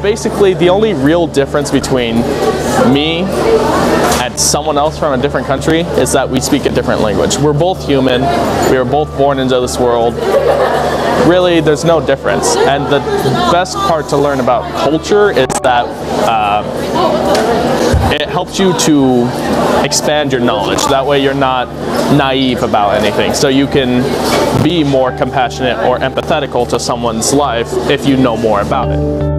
basically the only real difference between me and someone else from a different country is that we speak a different language. We're both human, we were both born into this world. Really, there's no difference. And the best part to learn about culture is that it helps you to expand your knowledge. That way you're not naive about anything. So you can be more compassionate or empathetical to someone's life if you know more about it.